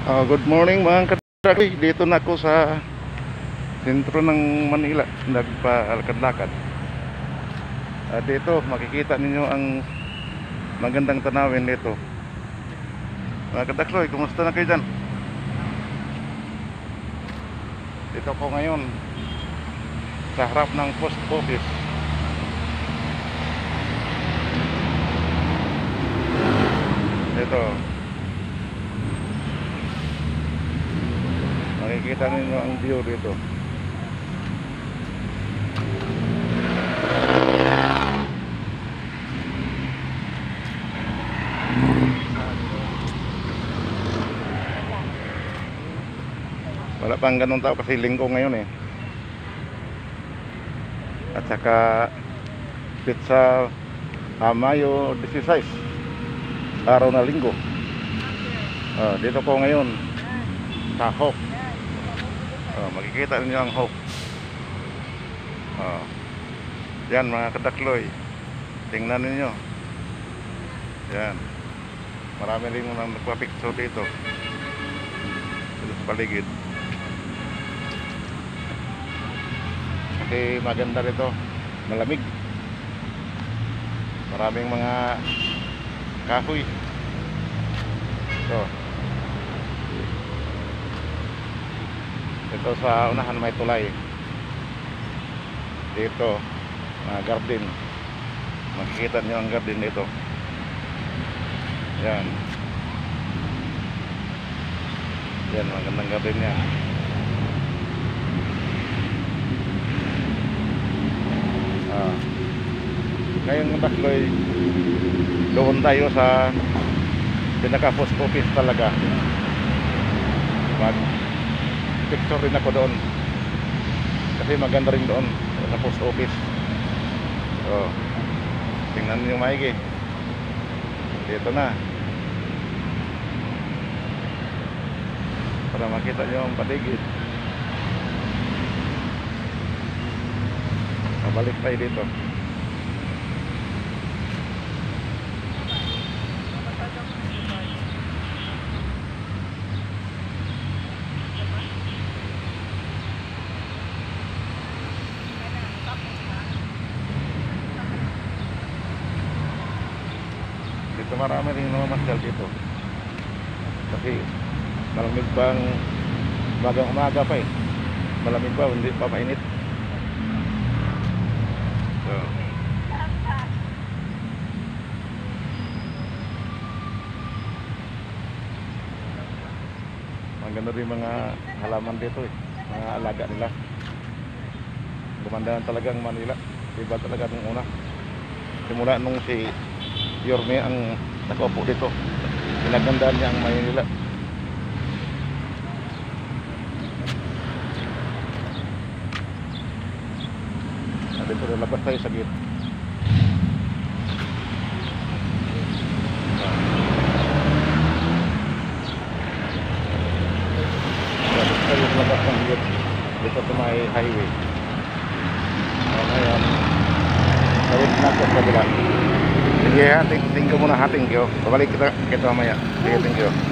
Good morning mga kadragoy. Dito na ako sa sentro ng Manila. Nagpalakad-lakad. Dito makikita ninyo ang magandang tanawin dito. Mga kadragoy, kumusta na kayo dyan? Dito ko ngayon sa harap ng post office. Dito makikita ninyo ang view dito. Wala pang ganun tao kasi linggo ngayon eh. At saka pizza Mayo 16, araw na linggo. Dito ko ngayon sa Hope. Makikita niyo ang Hope. Yan mga kadakloy, tingnan niyo. Yan, marami rin mo nang nagpa-picture dito sa paligid. Kasi maganda rito, malamig, maraming mga kahoy. Ito sa unahan may tulay. Dito garden, makikita nyo ang garden dito. Yan, yan magandang garden niya. Ngayon mga bakloy, doon tayo sa pinaka post office talaga. Mag picture rin ako doon kasi maganda rin doon sa post office. Tingnan niyo maigi. Dito na para makita niyo ang paligid. Balik tayo dito. Dito marami rin namamasyal dito kasi malamig pang umaga pa eh. Malamig pa, hindi pa mainit. Maganda rin mga halaman dito eh, mga alaga nila. Gumandahan talaga ang Manila. Iba talaga nung una, simula nung si Yorme ang nakaupo dito, pinagandaan niya ang Manila. Dito na labas tayo sa gate. Labas ng gate dito sa may highway. Ngayon balik na ako sa kabila. Sige, thank you muna ha, thank you. Babalik kita mamaya. Sige, thank you.